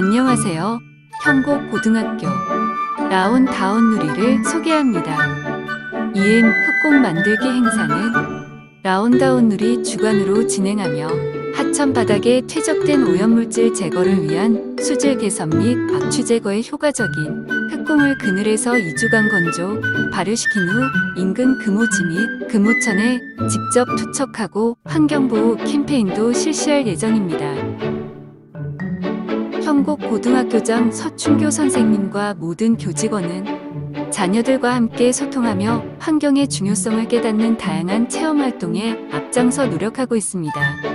안녕하세요. 형곡고등학교 라온다운누리를 소개합니다. 이은 흙곡 만들기 행사는 라온다운누리 주관으로 진행하며 하천 바닥에 퇴적된 오염물질 제거를 위한 수질 개선 및 악취 제거에 효과적인 흙공을 그늘에서 2주간 건조, 발효시킨 후 인근 금오지 및 금오천에 직접 투척하고 환경보호 캠페인도 실시할 예정입니다. 형곡고등학교장 서춘교 선생님과 모든 교직원은 자녀들과 함께 소통하며 환경의 중요성을 깨닫는 다양한 체험활동에 앞장서 노력하고 있습니다.